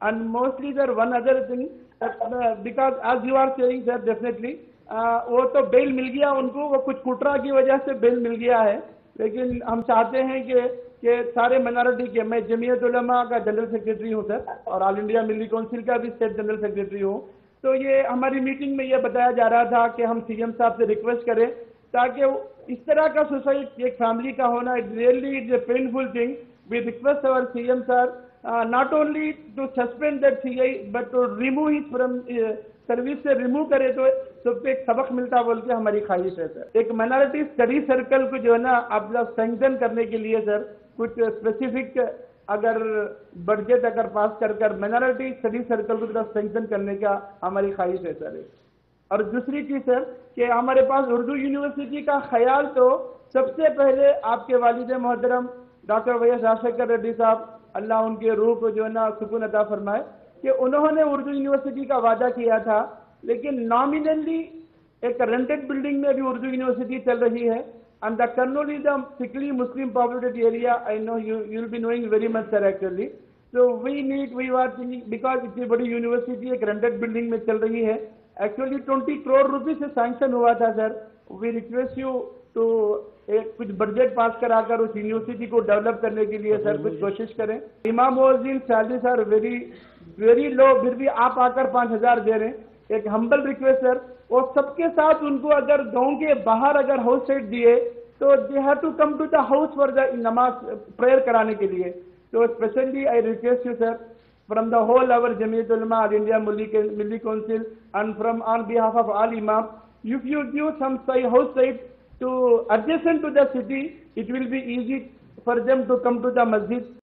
And mostly sir, one other thing, because as you are saying sir, definitely وہ تو بیل مل گیا ان کو, وہ کچھ کٹرا کی وجہ سے بیل مل گیا ہے, لیکن ہم چاہتے ہیں کہ سارے منارٹی کے, میں جمعیت علماء کا جنرل سیکریٹری ہوں سر, اور آل انڈیا ملی کونسل کا بھی اسٹیٹ جنرل سیکریٹری ہوں, تو یہ ہماری میٹنگ میں یہ بتایا جا رہا تھا کہ ہم سی ایم صاحب سے ریکویسٹ کریں تاکہ اس طرح کا سوسائٹ ایک فیملی کا ہونا, really it's a painful thing. We request over C M sir not only to suspend that CI but to remove his from service سے ریموو کرے تو سب کو ایک سبق ملتا بول کے ہماری خواہش ہے سر. ایک مائنارٹی اسٹڈی سرکل کو جو ہے نا آپ لوگ سینکشن کرنے کے لیے سر کچھ اسپیسیفک اگر بجٹ اگر پاس کر مائنارٹی اسٹڈی سرکل کو طرف سینکشن کرنے کا ہماری خواہش ہے سر. اور دوسری چیز سر کہ ہمارے پاس اردو یونیورسٹی کا خیال تو سب سے پہلے آپ کے والد محترم doctor V S Rajashekhar Reddy صاحب, اللہ ان کے روح کو جو ہے نا سکون عطا فرمائے, کہ انہوں نے اردو یونیورسٹی کا وعدہ کیا تھا, لیکن نامینلی ایک رینٹڈ بلڈنگ میں بھی اردو یونیورسٹی چل رہی ہے. And the Kurnool is the thickly Muslim populated area. I know you will be knowing very much sir actually. So we were thinking because اتنی بڑی یونیورسٹی ایک رینٹڈ بلڈنگ میں چل رہی ہے, ایکچولی 20 crore روپیز سے سینکشن ہوا تھا sir. We request you to کچھ بجٹ پاس کرا کر اس یونیورسٹی کو ڈیولپ کرنے کے لیے سر کچھ کوشش کریں. امام مؤذن سیلری سر ویری لو, پھر بھی آپ آ کر 5,000 دے رہے ہیں. ایک ہمبل ریکویسٹ سر, اور سب کے ساتھ ان کو اگر گاؤں کے باہر اگر ہاؤس سیٹ دیے تو they have to come to the house for the نماز پریئر کرانے کے لیے. تو specially I request you sir from the whole our Jamiat Ulama All India Milli Council and from on behalf of all Imam, if you give some house site to adjacent to the city, it will be easy for them to come to the masjid.